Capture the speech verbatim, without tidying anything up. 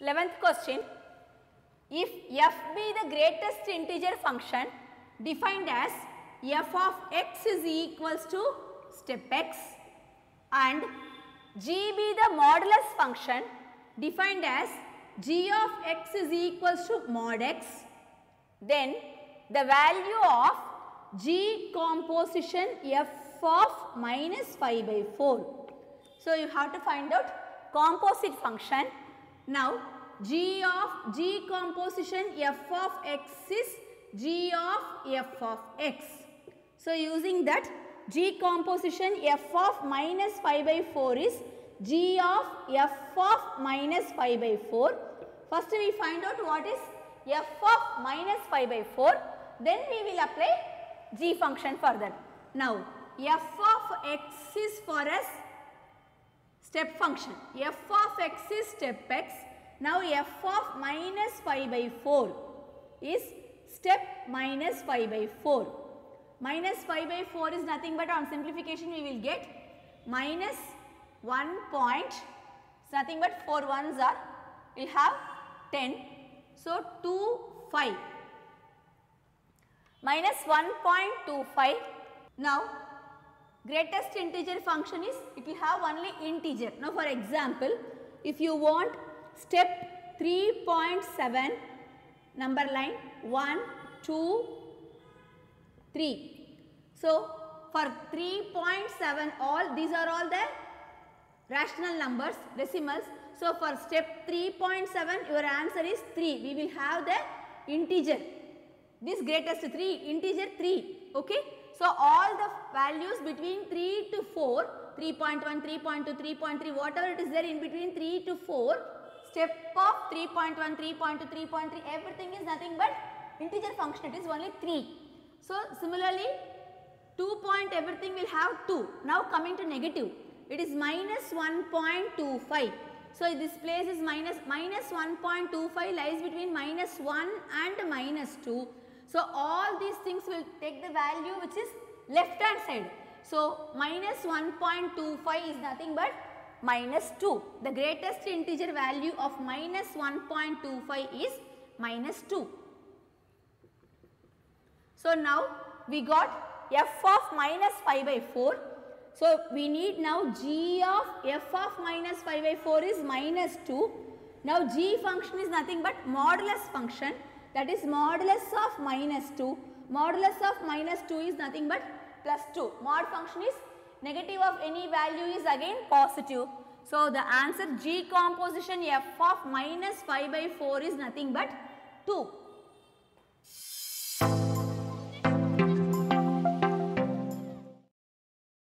eleventh question. If f be the greatest integer function defined as f of x is equals to step x and g be the modulus function defined as g of x is equals to mod x, then the value of g composition f of minus five by four. So, you have to find out composite function. Now, g of g composition f of x is g of f of x. So, using that g composition f of minus five by four is g of f of minus five by four. First we find out what is f of minus five by four, then we will apply g function further. Now, f of x is for us step function, f of x is step x. Now, f of minus five by four is step minus five by four. Minus five by four is nothing but on simplification we will get minus one point, it's nothing but four ones are, we will have ten. So, two, five minus one point two five. Now, greatest integer function is it will have only integer. Now, for example, if you want step three point seven number line one, two, three. So, for three point seven all these are all the rational numbers, decimals. So, for step three point seven your answer is three. We will have the integer, this greatest three, integer three. Okay. So, all the values between three to four, three point one, three point two, three point three, whatever it is there in between three to four, step of three point one, three point two, three point three, everything is nothing but integer function, it is only three. So, similarly two point everything will have two. Now, coming to negative, it is minus one point two five. So, this place is minus, minus one point two five lies between minus one and minus two. So, all these things will take the value which is left hand side. So, minus one point two five is nothing but minus two. The greatest integer value of minus one point two five is minus two. So, now we got f of minus five by four. So, we need now g of f of minus five by four is minus two. Now, g function is nothing but modulus function, that is modulus of minus two. Modulus of minus two is nothing but plus two. Mod function is negative of any value is again positive. So, the answer g composition f of minus five by four is nothing but two.